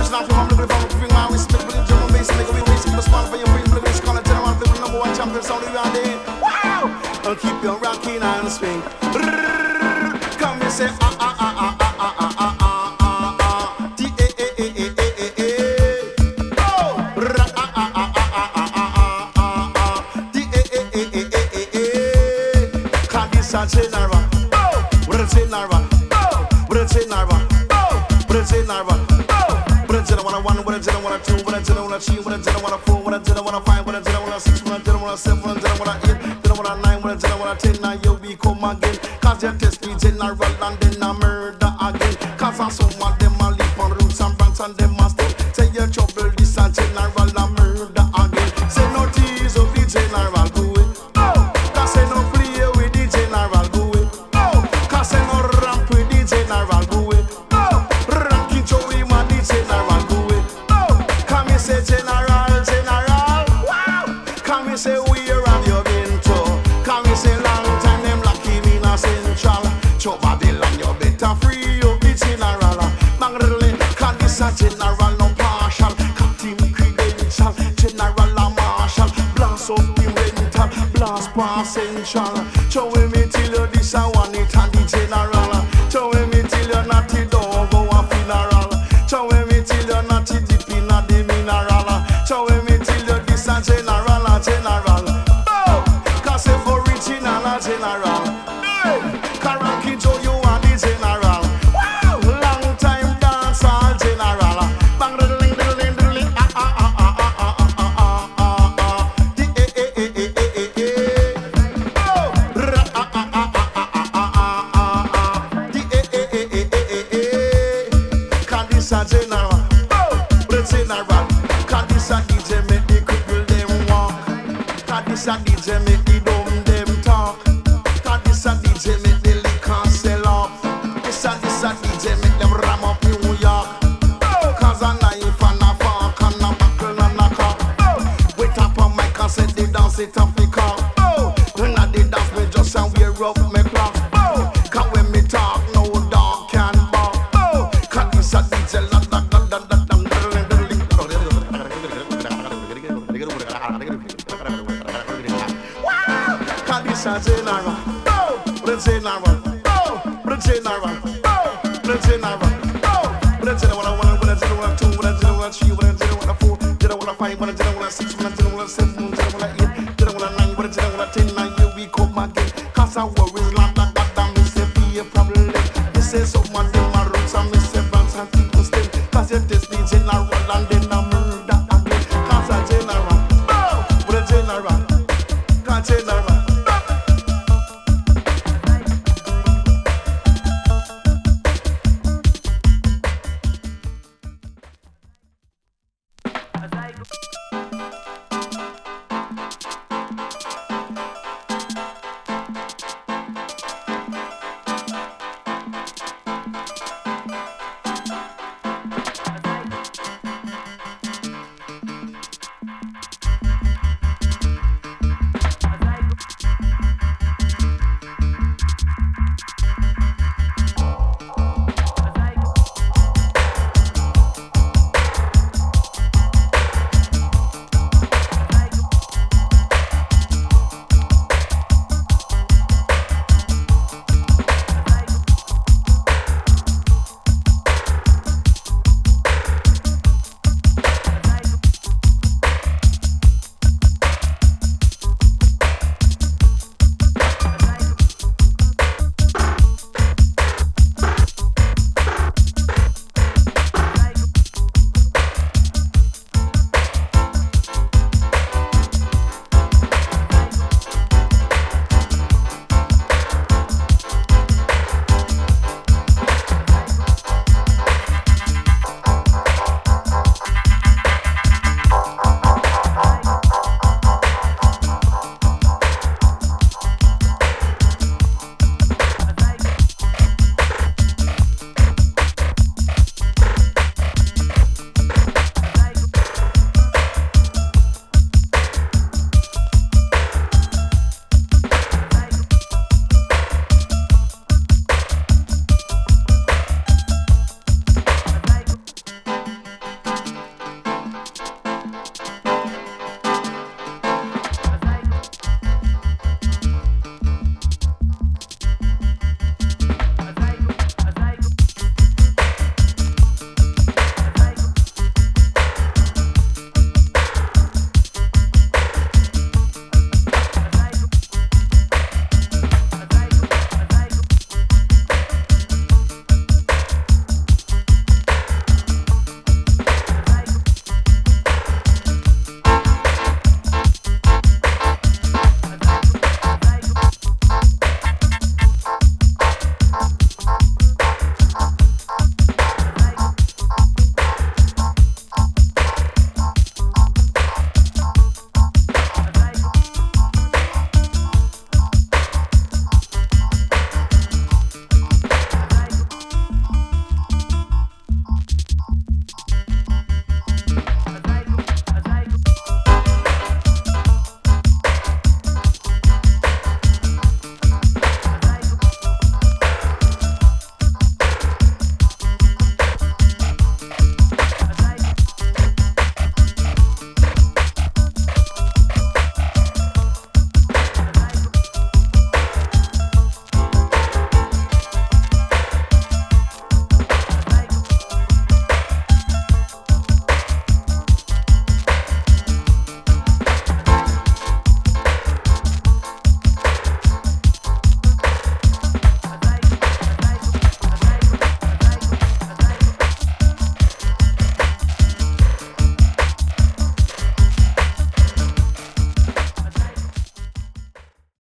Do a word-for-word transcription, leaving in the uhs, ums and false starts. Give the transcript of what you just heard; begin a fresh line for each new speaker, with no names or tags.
Original from the river, bring my respect, bring German bass, make a way, waste, the smile for your brain, bring this color, general, bring number one champion, sound around there. Wow! And keep your rocking and swing. Come and say, ah, ah, ah, ah, ah, ah, ah, ah, ah, ah, D, A, A, A, A, A, A, A. Oh! Ra, ah, ah, ah, ah, ah, ah, ah, ah, ah, D, A, A, A, A, A, A, A. Cause this a general. Oh! We're a general. Oh! We're a general. Oh! We're a general. What a general, what a one, what a general, what a two, what a general, what a three, what a general, what a four, what a general, what a five, what a general, what a six, what a general, what a seven, what a general, what a eight, what a nine, what a general, what a ten, now you become again. Cause you test me general and then I murder again. Cause I some of them a leap on roots and branch and them a step. Say you trouble this a general and murder again. Say no tease of the general, go it. Oh, cause say no play with the general, go it. Oh, cause say no ramp with the general, go it. Oh, ranking show him a the general, go it. Oh, come and say general, general. Wow, come and say where have you been to? Come and say long time them lock him in a central. Show Babylon you better free up the general. Bangrele, cause this a general no partial. Captain credential, general a marshal. Blast up the rental, blast past central. Show me till you this a one it and the general. Show me till you not the dog go a funeral. Show me till you not the deep in the mineral. Show me till you this a general, a general. Oh, cause if original a general. Hey, Karaki Joe you are the general. Wow, long time dance all general. Bang diddling diddling diddling ah ah ah ah ah ah ah ah ah the eh eh eh eh eh eh. Oh, ra ah ah ah ah ah ah ah ah the eh eh eh eh eh eh. Cause this a general. Oh, the general. Cause this a D J make the cripple them walk. Cause this a D J make the dumb them talk. Cause this a D J make the liquor sell off. This a this a D J make them ram up New York. Oh, cause a knife and a fork and a buckle and a cock. Oh, wait up on my cassette, they dance it up the car. Oh, when I did dance me just and wear up my clock. Oh, cause when me talk no dog can bark. Oh, cause this a D J la da da da da da. Cause this a general. Oh, the general. Oh, the general. Oh, the general. Oh, the general. One, one, one, two, one, one, three, one, one, four, one, five, one, one, six, one, one, seven, one, eight, one, nine, one, ten. Now you we come again. Cause I worry like that, that, that, me say be a problem. Me say someone in my roots and me say banks and people stem. Cause you test me general and then I murder again. Cause I general. Oh, the general. Cause general.